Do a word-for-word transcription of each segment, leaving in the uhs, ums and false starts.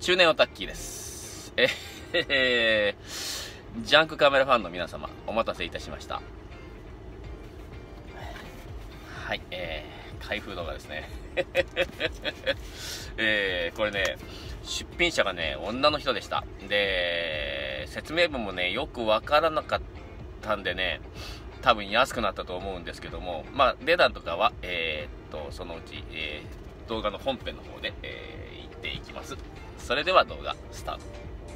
中年オタッキーです。ええー、ジャンクカメラファンの皆様、お待たせいたしました。はい、えー、開封動画ですね。えー、これね、出品者がね、女の人でした。で、説明文もね、よくわからなかったんでね、多分安くなったと思うんですけども、まあ、値段とかは、えー、っと、そのうち、えー、動画の本編の方で、えー、言っていきます。それでは動画スタート。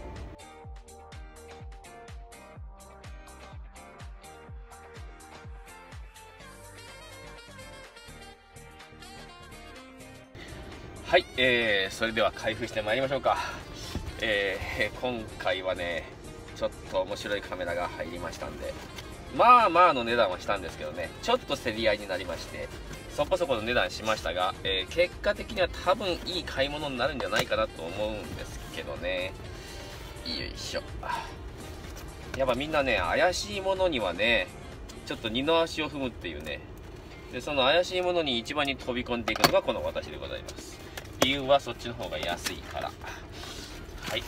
はい、えー、それでは開封してまいりましょうか。えー、今回はね、ちょっと面白いカメラが入りましたんで、まあまあの値段はしたんですけどね、ちょっと競り合いになりまして、そこそこの値段しましたが、えー、結果的には多分いい買い物になるんじゃないかなと思うんですけどね。よいしょ。やっぱみんなね、怪しいものにはね、ちょっと二の足を踏むっていうね。で、その怪しいものに一番に飛び込んでいくのがこの私でございます。理由はそっちの方が安いから。はい。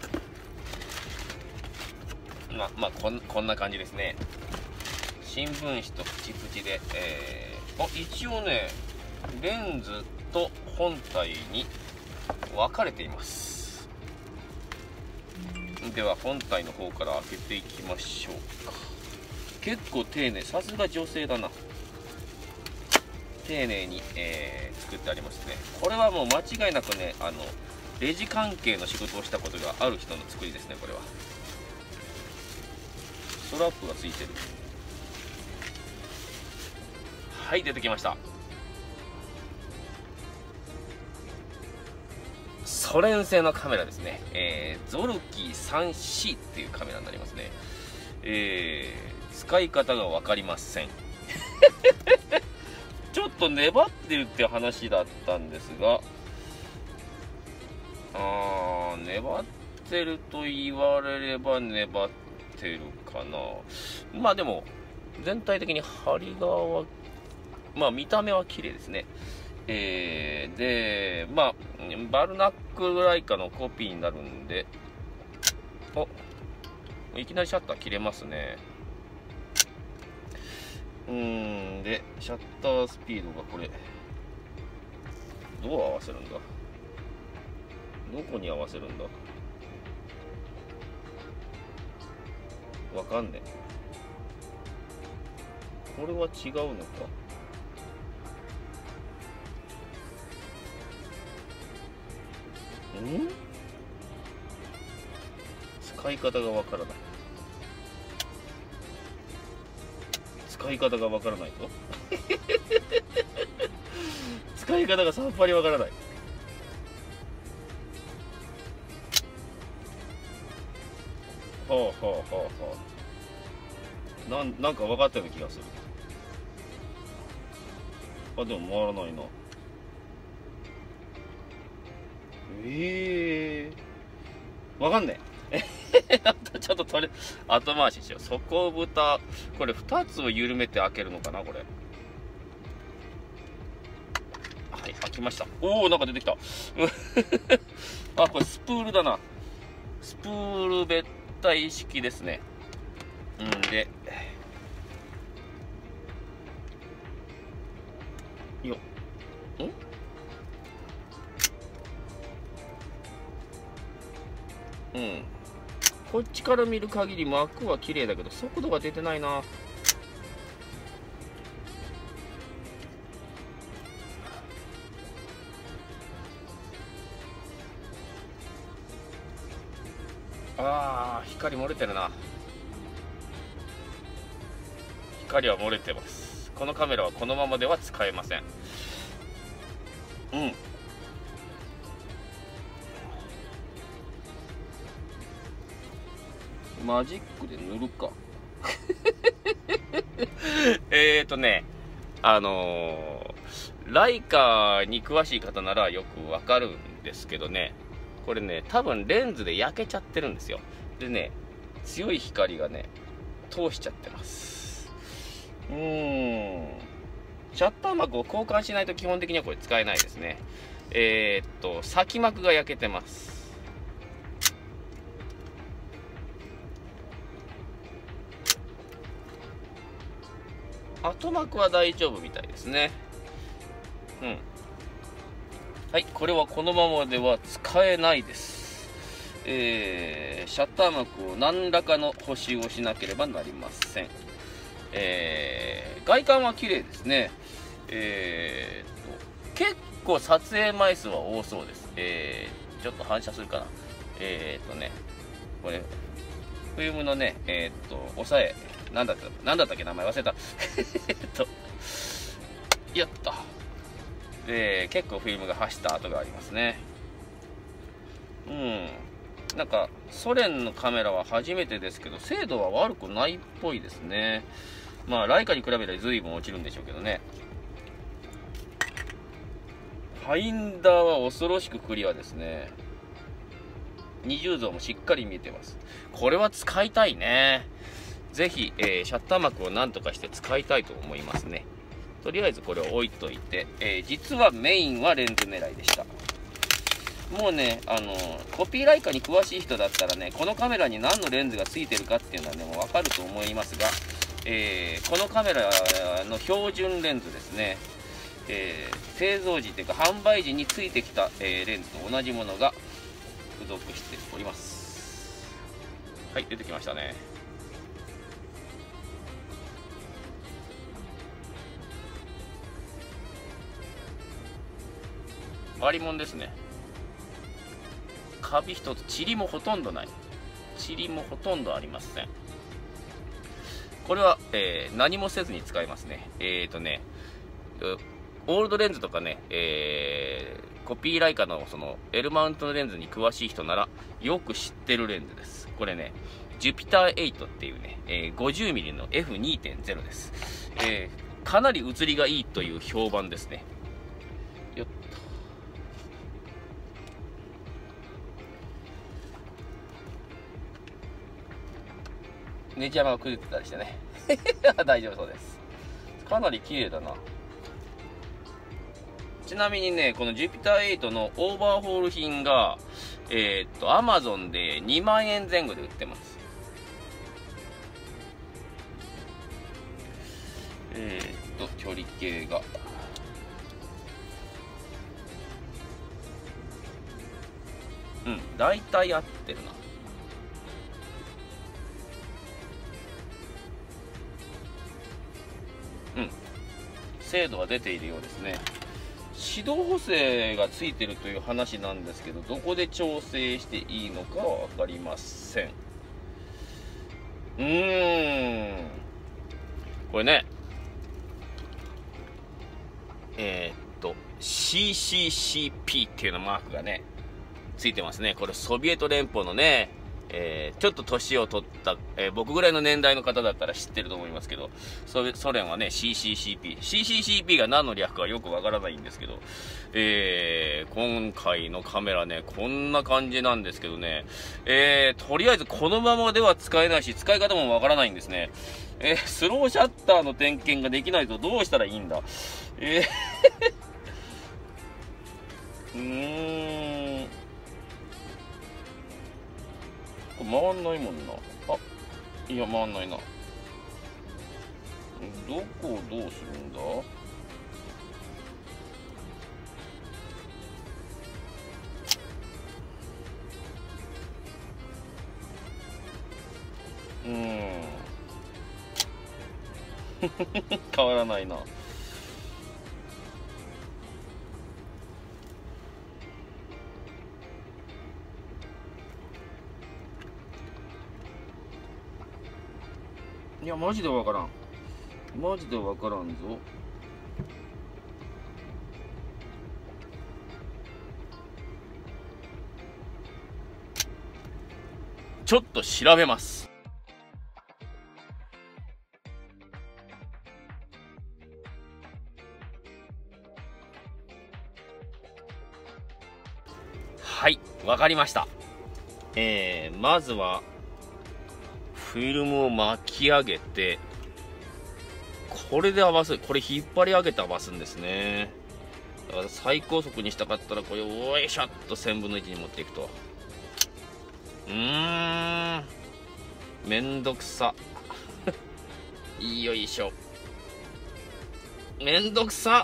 まあ、まあ、こん、こんな感じですね。新聞紙とプチプチで、えー、あ、一応ね、レンズと本体に分かれています。では本体の方から開けていきましょうか。結構丁寧、さすが女性だな。丁寧に、えー、作ってありますね。これはもう間違いなくね、あのレジ関係の仕事をしたことがある人の作りですね。これはストラップがついてる。はい、出てきました。ソ連製のカメラですね。えー、ゾルキー スリーシー っていうカメラになりますね。えー、使い方が分かりません。ちょっと粘ってるって話だったんですが、あー、粘ってると言われれば粘ってるかな。まあでも全体的に張り側は、まあ見た目は綺麗ですね。えー、で、まあバルナックぐらいかのコピーになるんで、お、いきなりシャッター切れますね。うーん、でシャッタースピードがこれどう合わせるんだ、どこに合わせるんだ、わかんねえ。これは違うのか。ん、使い方がわからない。使い方がわからないと使い方がさっぱりわからない。はあはあはあはあ、なん、なんか分かったような気がする。あ、でも回らないな。ええー、わかんねえ。ちょっととれ後回ししよう。底蓋、これふたつを緩めて開けるのかな、これ。はい、開きました。おお、なんか出てきた。あ、これスプールだな。スプール別体式ですね。うんで、よっ、ん、うん、こっちから見る限り膜は綺麗だけど速度が出てないな。あー、光漏れてるな。光は漏れてます。このカメラはこのままでは使えません。うん、マジックで塗るか。えーとね、あのー、ライカに詳しい方ならよくわかるんですけどね、これね、多分レンズで焼けちゃってるんですよ。でね、強い光がね、通しちゃってます。うーん。シャッター膜を交換しないと基本的にはこれ使えないですね。えー、っと、先膜が焼けてます。 後幕は大丈夫みたいですね。うん。はい、これはこのままでは使えないです。えー、シャッター幕を何らかの補修をしなければなりません。えー、外観は綺麗ですね。えー、と結構撮影枚数は多そうです。えー、ちょっと反射するかな。えー、とねこれフィルムのねえー、っと押さえなんだったなんだったっけ名前忘れたえっとやったで結構フィルムが走った跡がありますね。うんなんかソ連のカメラは初めてですけど精度は悪くないっぽいですね。まあライカに比べたら随分落ちるんでしょうけどね。ファインダーは恐ろしくクリアですね。二重像もしっかり見えてます。これは使いたいね。ぜひ、えー、シャッター幕をなんとかして使いたいと思いますね。とりあえずこれを置いといて、えー、実はメインはレンズ狙いでした。もうね、あのー、コピーライカに詳しい人だったらね、このカメラに何のレンズがついてるかっていうのはね、もうわかると思いますが、えー、このカメラの標準レンズですね、えー、製造時というか販売時についてきた、えー、レンズと同じものが付属しております。はい、出てきましたね。ありもんですね。カビ一つ、塵もほとんどない。塵もほとんどありません。これは、えー、何もせずに使えますね。えっとね、オールドレンズとかね、えー、コピーライカのその L マウントのレンズに詳しい人ならよく知ってるレンズです。これね、ジュピターエイトっていうね、えー、ごじゅうミリ の エフにてんゼロ です。えー、かなり写りがいいという評判ですね。よっと。ネジ山が崩れてたりしてね。大丈夫そうです。かなり綺麗だな。ちなみにね、このジュピターエイトのオーバーホール品が、えー、っと、アマゾンでにまんえんぜん後で売ってます。えー、っと、距離計が。うん、大体合ってるな。うん、精度は出ているようですね。指導補正がついてるという話なんですけど、どこで調整していいのかは分かりません。うーんこれねえー、っと シーシーシーピー っていうのマークがねついてますね。これソビエト連邦のね、えー、ちょっと年を取った、えー、僕ぐらいの年代の方だったら知ってると思いますけど、ソ, ソ連はね シーシーシーピー シーシーシーピー が何の略かはよくわからないんですけど、えー、今回のカメラねこんな感じなんですけどね、えー、とりあえずこのままでは使えないし使い方もわからないんですね。えー、スローシャッターの点検ができないとどうしたらいいんだ。えーうーん回んないもんな。あ、いや回んないな。どこをどうするんだ。うーん変わらないな。いやマジでわからん。マジでわからんぞ。ちょっと調べます。はい、わかりました。えー、まずはフィルムを巻き上げて、これで合わせる。これ引っ張り上げて合わすんですね。だから最高速にしたかったらこれをおいしょっとせんぶんのいちに持っていくと。うーんめんどくさよいしょ。 めんどくさ。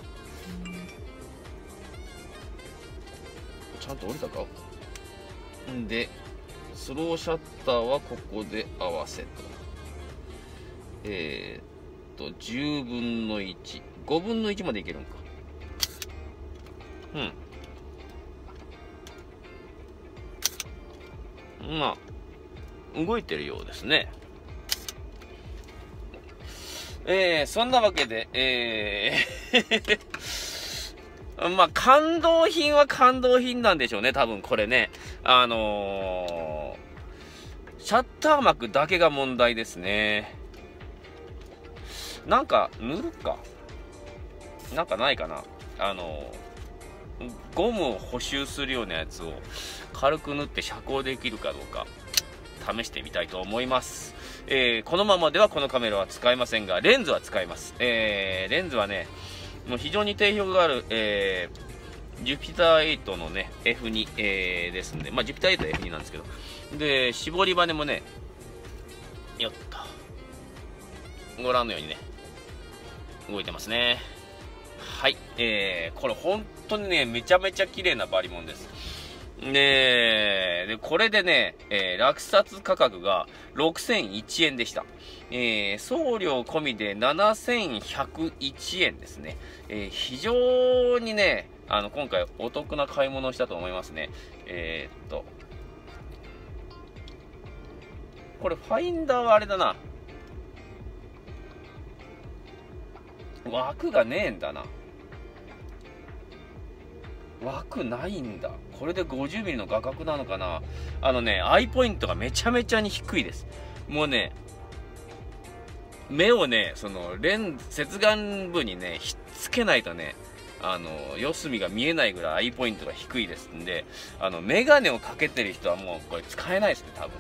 ちゃんと降りたか。んでスローシャッターはここで合わせと、えー、っとじゅうぶんのいち、ごぶんのいちまでいけるんか。うん、まあ動いてるようですね。えー、そんなわけで、えー、まあ感動品は感動品なんでしょうね、多分これね。あのー、シャッター幕だけが問題ですね。なんか塗るかなんかないかな。あのー、ゴムを補修するようなやつを軽く塗って遮光できるかどうか試してみたいと思います。えー、このままではこのカメラは使えませんが、レンズは使えます。えー、レンズはね、もう非常に定評がある、えー、ジュピターエイトのね、エフツー、えー、ですんで、まあ、ジュピターエイトは エフツー なんですけど、で、絞り羽もね、よっと、ご覧のようにね、動いてますね。はい、えー、これ本当にね、めちゃめちゃ綺麗なバリモンです。で、でこれでね、えー、落札価格がろくせんいちえんでした。えー、送料込みでななせんひゃくいちえんですね。えー、非常にね、あの、今回お得な買い物をしたと思いますね。えー、っと、これファインダーはあれだな。枠がねえんだな。枠ないんだ。これで ごじゅうミリ の画角なのかな。あのね、アイポイントがめちゃめちゃに低いです。もうね、目をね、そのレンズ接眼部にね、ひっつけないとね、あの四隅が見えないぐらいアイポイントが低いですんで、あのメガネをかけてる人はもうこれ使えないですね。多分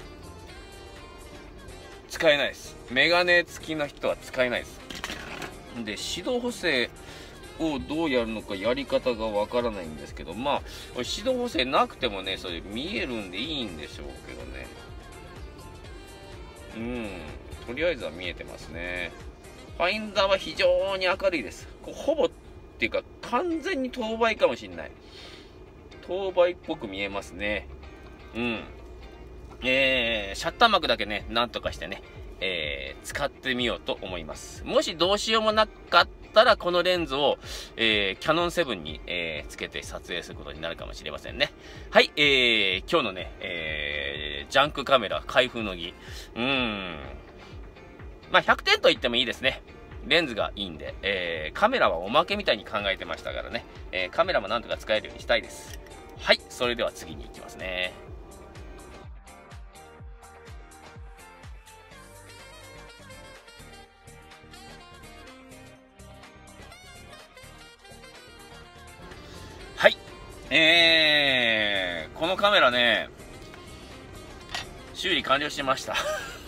使えないです。メガネ付きの人は使えないです。で、指導補正をどうやるのかやり方がわからないんですけど、まあ指導補正なくてもね、それ見えるんでいいんでしょうけどね。うん、とりあえずは見えてますね。ファインダーは非常に明るいです。こうほぼっていうか完全に等倍かもしれない。等倍っぽく見えますね。うん。えー、シャッター幕だけね、なんとかしてね、えー、使ってみようと思います。もしどうしようもなかったら、このレンズを、えー、キヤノンセブンに、えー、つけて撮影することになるかもしれませんね。はい、えー、今日のね、えー、ジャンクカメラ、開封の儀。うーん。まあ、ひゃくてんと言ってもいいですね。レンズがいいんで、えー、カメラはおまけみたいに考えてましたからね。えー、カメラもなんとか使えるようにしたいです。はい、それでは次に行きますね。はい。えー、このカメラね、修理完了しました。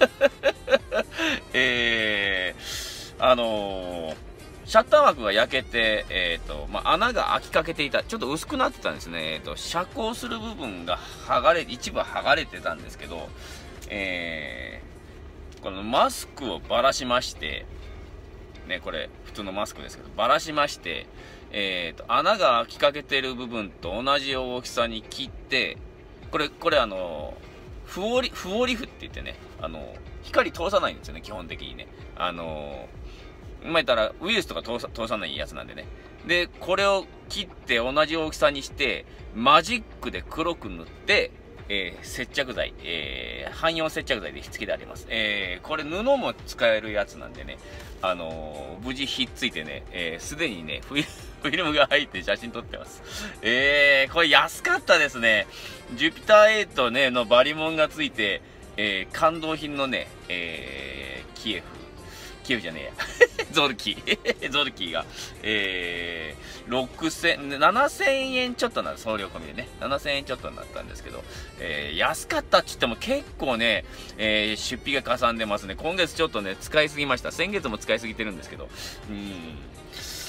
えー、あのー、シャッター枠が焼けて、えーとまあ、穴が開きかけていた。ちょっと薄くなってたんですね。えーと、遮光する部分が剥がれ、一部剥がれてたんですけど、えー、このマスクをばらしまして、ね、これ普通のマスクですけど、ばらしまして、えーと、穴が開きかけてる部分と同じ大きさに切って、これ、これあの、フオリ、フオリフって言ってね、あの、光通さないんですよね、基本的にね。あの、まあ、言ったら、ウイルスとか通さ、通さないやつなんでね。で、これを切って同じ大きさにして、マジックで黒く塗って、えー、接着剤、えー、汎用接着剤でひっつけてあります。えー、これ布も使えるやつなんでね、あのー、無事ひっついてね、えー、すでにね、フィフィルムが入って写真撮ってます。えー、これ安かったですね。ジュピターエイトね、のバリモンがついて、えー、感動品のね、えー、キエフ、キエフじゃねえや。ゾルキー。ゾルキーが、えー、ろくせん、ななせんえんちょっとな、送料込みでね、ななせんえんちょっとになったんですけど、えー、安かったって言っても結構ね、えー、出費がかさんでますね。今月ちょっとね、使いすぎました。先月も使いすぎてるんですけど、うーん。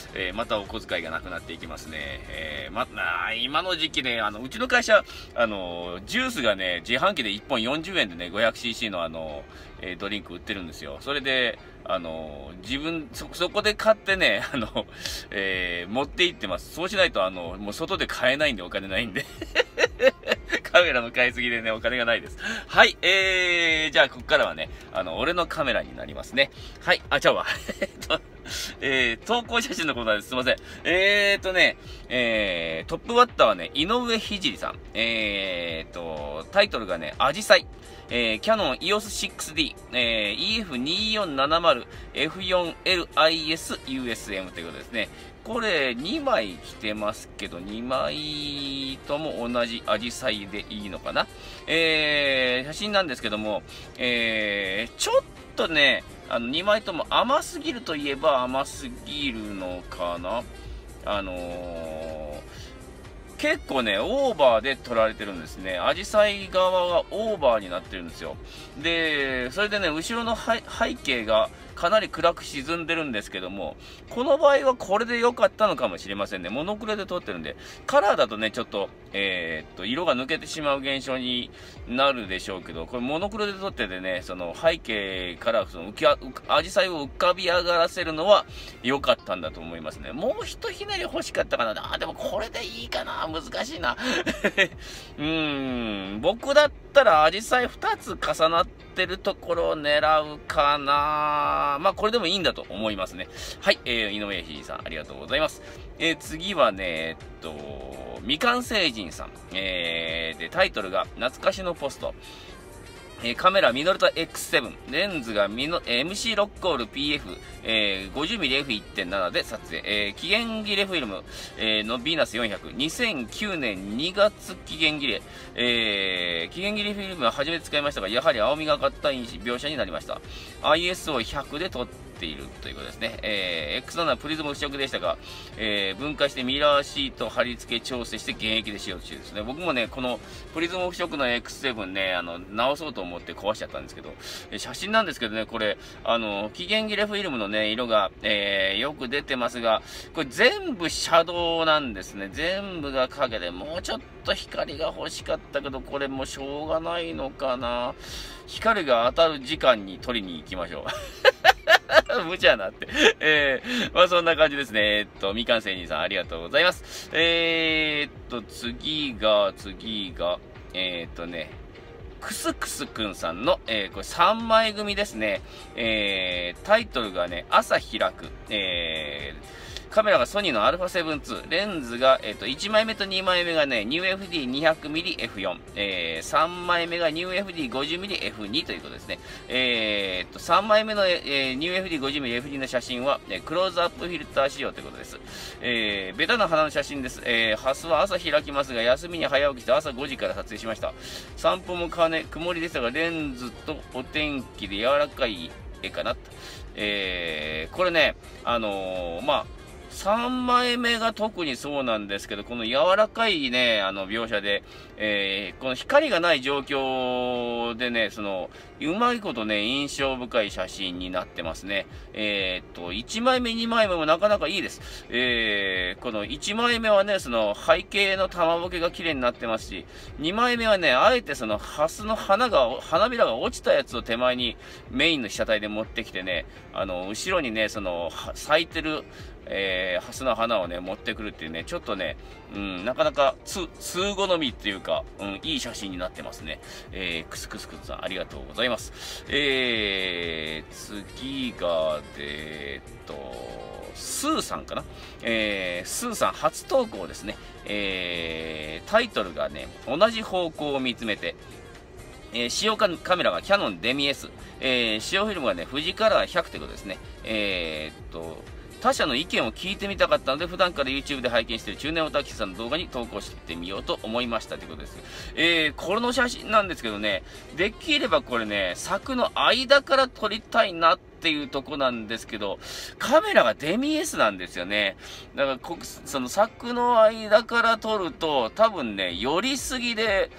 えー、またお小遣いがなくなっていきますね。えー、ま、な今の時期ね、あの、うちの会社、あの、ジュースがね、自販機でいっぽんよんじゅうえんでね、ごひゃくシーシー のあの、えー、ドリンク売ってるんですよ。それで、あの、自分、そ、そこで買ってね、あの、えー、持って行ってます。そうしないと、あの、もう外で買えないんで、お金ないんで。カメラの買いすぎでね、お金がないです。はい、えー、じゃあ、ここからはね、あの、俺のカメラになりますね。はい、あ、ちゃうわ。えっと、えー、投稿写真のコーナーです。すいません。えーとね、えー、トップバッターはね、井上ひじりさん。えーと、タイトルがね、アジサイ。えー、キャノン イーオースシックスディー、えー、イーエフにーよんななまるエフよんエルアイエスユーエスエム ということですね。これにまい来てますけど、にまいとも同じアジサイでいいのかな。えー、写真なんですけども、えー、ちょっとね、あのにまいとも甘すぎるといえば甘すぎるのかな。あのー、結構ね、オーバーで撮られてるんですね。アジサイ側がオーバーになってるんですよ。で、それでね、後ろの背景がかなり暗く沈んでるんですけども、この場合はこれで良かったのかもしれませんね。モノクロで撮ってるんで、カラーだとね、ちょっと、えー、っと、色が抜けてしまう現象になるでしょうけど、これモノクロで撮っててね、その背景からその浮きあ、アジサイを浮かび上がらせるのは良かったんだと思いますね。もう一ひねり欲しかったかな。あ、でもこれでいいかな。難しいな。うーん、僕だったらアジサイふたつ重なってるところを狙うかな。まあ、これでもいいんだと思いますね。はい、えー、井上ひじさん、ありがとうございます。えー、次はね、えっと、未完成人さん。えー、で、タイトルが、懐かしのポスト。えー、カメラミノルタ エックスセブン、レンズがミノ、えー、エムシー ロックオール ピーエフ、えー、ごじゅうミリエフいってんなな で撮影、えー、期限切れフィルム、えー、のヴィーナスよんひゃく、にせんきゅうねんにがつ期限切れ、えー、期限切れフィルムは初めて使いましたが、やはり青みがかった描写になりました。アイエスオーひゃく で撮っているということですね。えー、エックスなな プリズム不織でしたが、えー、分解してミラーシート貼り付け調整して現役で使用中ですね。僕もね、このプリズム不織の エックスセブン ね、あの、直そうと思って壊しちゃったんですけど、写真なんですけどね、これ、あの、期限切れフィルムのね、色が、えー、よく出てますが、これ全部シャドウなんですね。全部が影で、もうちょっと光が欲しかったけど、これもしょうがないのかな。光が当たる時間に撮りに行きましょう。無茶なって。えー、まあそんな感じですね。えー、っと、みかんせいにさんありがとうございます。えー、っと、次が、次が、えー、っとね、クスクスくんさんの、えー、これさんまい組ですね。えー、タイトルがね、朝開く。えー、カメラがソニーの アルファセブンツー。レンズが、えっと、いちまいめとにまいめがね、ニューエフディーにひゃくミリエフよん。えー、さんまいめがニューエフディーごじゅうミリエフに ということですね。えー、っと、さんまいめの、えー、ニューエフディーごじゅうミリエフに の写真は、えー、クローズアップフィルター仕様ということです。えー、ベタな花の写真です。えー、ハスは朝開きますが、休みに早起きして朝ごじから撮影しました。散歩も兼ね、曇りでしたが、レンズとお天気で柔らかい絵かなと。えー、これね、あのー、まあ、さんまいめが特にそうなんですけど、この柔らかいね、あの描写で、えー、この光がない状況でね、その、うまいことね、印象深い写真になってますね。えー、っと、いちまいめ、にまいめもなかなかいいです。えー、このいちまいめはね、その背景の玉ぼけが綺麗になってますし、にまいめはね、あえてそのハスの花が、花びらが落ちたやつを手前にメインの被写体で持ってきてね、あの、後ろにね、その、咲いてる、えー、ハスの花をね、持ってくるっていうね、ちょっとね、うん、なかなか、つ、通好みっていうか、うん、いい写真になってますね。えー、クスクスクスさん、ありがとうございます。えー、次が、えー、っと、スーさんかな。えー、スーさん初投稿ですね。えー、タイトルがね、同じ方向を見つめて、えー、使用カメラがキヤノンデミ S、えー、使用フィルムがね、富士カラーひゃくということですね。えー、っと、他者の意見を聞いてみたかったので、普段から YouTube で拝見している中年オタキさんの動画に投稿してみようと思いましたということです。えー、この写真なんですけどね、できればこれね、柵の間から撮りたいなっていうとこなんですけど、カメラがデミ S なんですよね。だからこ、その柵の間から撮ると、多分ね、寄りすぎで、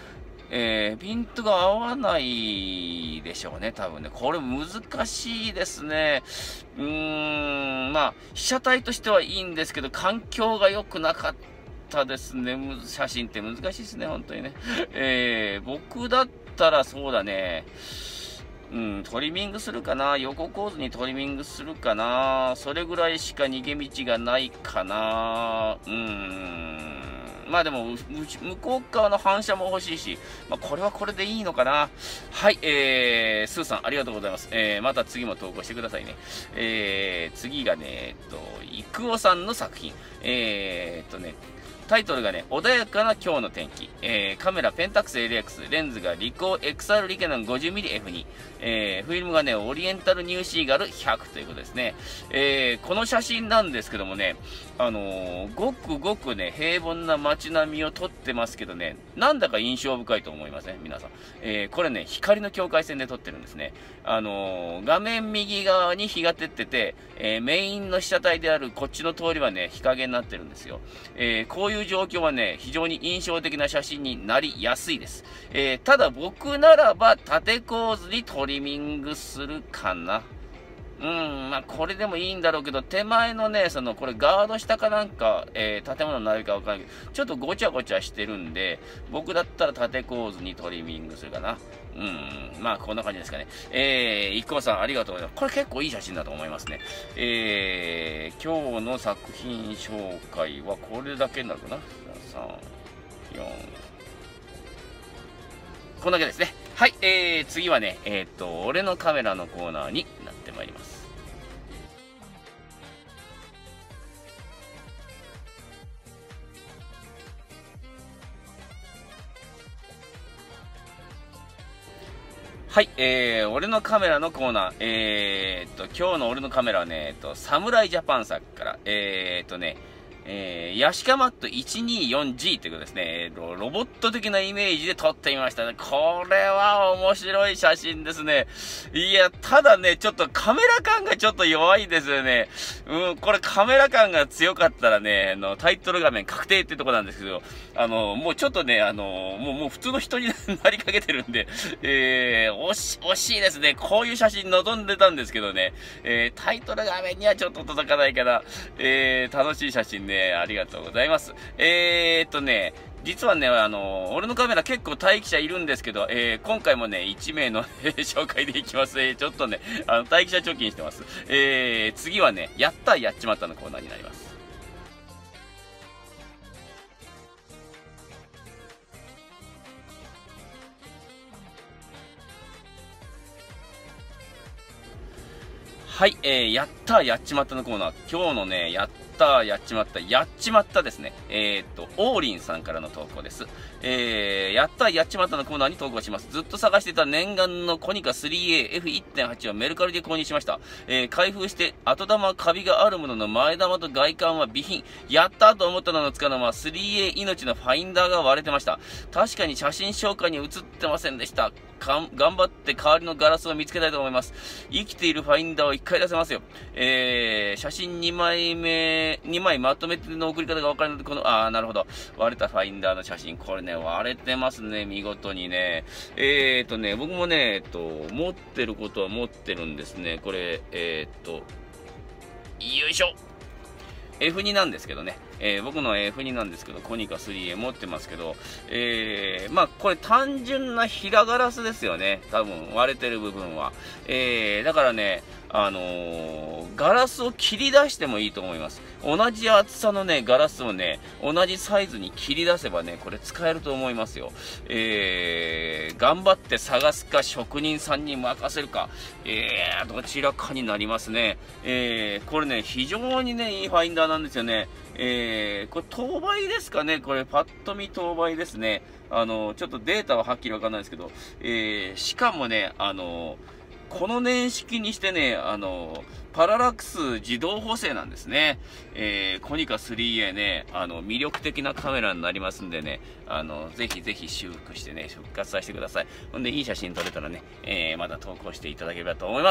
えー、ピントが合わないでしょうね、多分ね。これ難しいですね。うーん、まあ、被写体としてはいいんですけど、環境が良くなかったですね。写真って難しいですね、本当にね。えー、僕だったらそうだね。うん、トリミングするかな。横構図にトリミングするかな。それぐらいしか逃げ道がないかな。うーん。まあでも、向こう側の反射も欲しいし、まあこれはこれでいいのかな。はい、えー、スーさんありがとうございます。えー、また次も投稿してくださいね。えー、次がね、えっと、イクオさんの作品。えー、っとね、タイトルがね、穏やかな今日の天気。えー、カメラペンタックス エルエックス、レンズがリコー エックスアール リケナン ごじゅうミリエフツー、えー、フィルムがね、オリエンタルニューシーガルひゃくということですね。えー、この写真なんですけどもね、あのー、ごくごくね、平凡な街並みを撮ってますけどね、なんだか印象深いと思いません、皆さん。えー、これね、光の境界線で撮ってるんですね。あのー、画面右側に日が照ってて、えー、メインの被写体であるこっちの通りはね、日陰になってるんですよ。えー、こういう状況はね、非常に印象的な写真になりやすいです。えー、ただ僕ならば縦構図にトリミングするかな。うん、まあこれでもいいんだろうけど、手前のね、そのこれガード下かなんか、えー、建物の並びかわからないけど、ちょっとごちゃごちゃしてるんで、僕だったら縦構図にトリミングするかな。うん、まあこんな感じですかね。えー、いっこうさんありがとうございます。これ結構いい写真だと思いますね。えー、今日の作品紹介はこれだけになるかな。さん、よん、こんだけですね。はい、えー、次はね、えっと、俺のカメラのコーナーになってまいります。はい、えー、俺のカメラのコーナー、えー、っと、今日の俺のカメラはね、えっと、サムライジャパンさんから、えー、っとね、えー、ヤシカマット いちにーよんジー ということですね。ロ、ロボット的なイメージで撮ってみましたね。これは面白い写真ですね。いや、ただね、ちょっとカメラ感がちょっと弱いですよね。うん、これカメラ感が強かったらね、あの、タイトル画面確定ってとこなんですけど、あの、もうちょっとね、あの、もう、もう普通の人になりかけてるんで、えー、惜し、惜しいですね。こういう写真望んでたんですけどね、えー、タイトル画面にはちょっと届かないから、えー、楽しい写真ね、ありがとうございます。えーっとね、実はね、あの、俺のカメラ結構待機者いるんですけど、えー、今回もね、いち名の紹介でいきます。えー、ちょっとね、あの、待機者貯金してます。えー、次はね、やったやっちまったのコーナーになります。はい、えー、やったやっちまったのコーナー。今日のね、やったやっちまった、やっちまったですね。えー、っと、オーリンさんからの投稿です。えー、やったやっちまったのコーナーに投稿します。ずっと探していた念願のコニカ スリーエーエフワンてんはち をメルカリで購入しました。えー、開封して後玉カビがあるものの前玉と外観は備品。やったと思ったののつかの間、スリーエー 命のファインダーが割れてました。確かに写真紹介に写ってませんでした。頑張って代わりのガラスを見つけたいと思います。生きているファインダーをいっかい出せますよ。えー、写真にまいめ、にまいまとめての送り方がわからないので、この、あー、なるほど。割れたファインダーの写真。これね、割れてますね、見事にね。えーとね、僕もね、えっと、持ってることは持ってるんですね。これ、えーっと、よいしょ。エフツー なんですけどね、えー、僕の エフツー なんですけど、コニカ スリーエー 持ってますけど、えー、まあ、これ単純な平ガラスですよね。多分、割れてる部分は。えー、だからね、あのー、ガラスを切り出してもいいと思います。同じ厚さのね、ガラスをね、同じサイズに切り出せばね、これ使えると思いますよ。えー、頑張って探すか、職人さんに任せるか、えー、どちらかになりますね。えー、これね、非常にね、いいファインダーなんですよね。えー、これ、当倍ですかね。これ、パッと見当倍ですね。あの、ちょっとデータははっきりわかんないですけど、えー、しかもね、あの、 この年式にしてね、あの、パララックス自動補正なんですね。えー、コニカ スリーエー ね、あの、魅力的なカメラになりますんでね、あの、ぜひぜひ修復してね、復活させてください。ほんで、いい写真撮れたらね、えー、また投稿していただければと思います。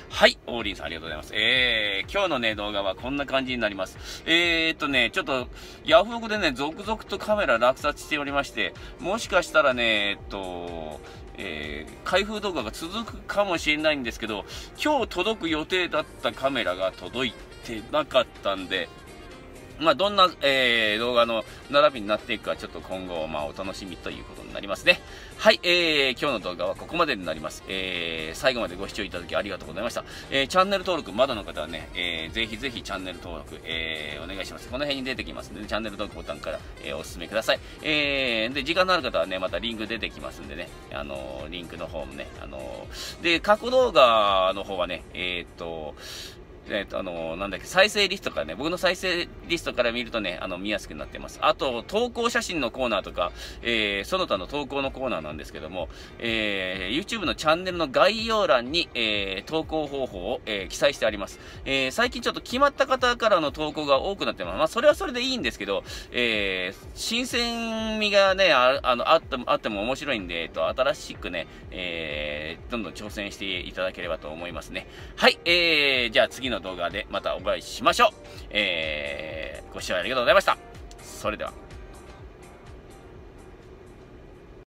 はい、オーリンさんありがとうございます。えー、今日のね、動画はこんな感じになります。えーっとね、ちょっと、ヤフオクでね、続々とカメラ落札しておりまして、もしかしたらね、えっと、えー、開封動画が続くかもしれないんですけど、今日届く予定だったカメラが届いてなかったんで、まあ、どんな、えー、動画の並びになっていくか、ちょっと今後、まあ、お楽しみということになりますね。はい、えー、今日の動画はここまでになります。えー、最後までご視聴いただきありがとうございました。えー、チャンネル登録、まだの方はね、えー、ぜひぜひチャンネル登録、えー、お願いします。この辺に出てきますので、チャンネル登録ボタンから、えー、お進めください。えー、で、時間のある方はね、またリンク出てきますんでね、あのー、リンクの方もね、あのー、で、過去動画の方はね、えーっと、えっと、あの、なんだっけ、再生リストからね、僕の再生リストから見るとね、あの、見やすくなってます。あと、投稿写真のコーナーとか、えー、その他の投稿のコーナーなんですけども、えー、YouTube のチャンネルの概要欄に、えー、投稿方法を、えー、記載してあります。えー、最近ちょっと決まった方からの投稿が多くなってます。まあ、それはそれでいいんですけど、えー、新鮮味がね、あ、あの、あっても、あっても面白いんで、えっと、新しくね、えー、どんどん挑戦していただければと思いますね。はい、えー、じゃあ次の動画でまたお会いしましょう。えー、ご視聴ありがとうございました。それでは。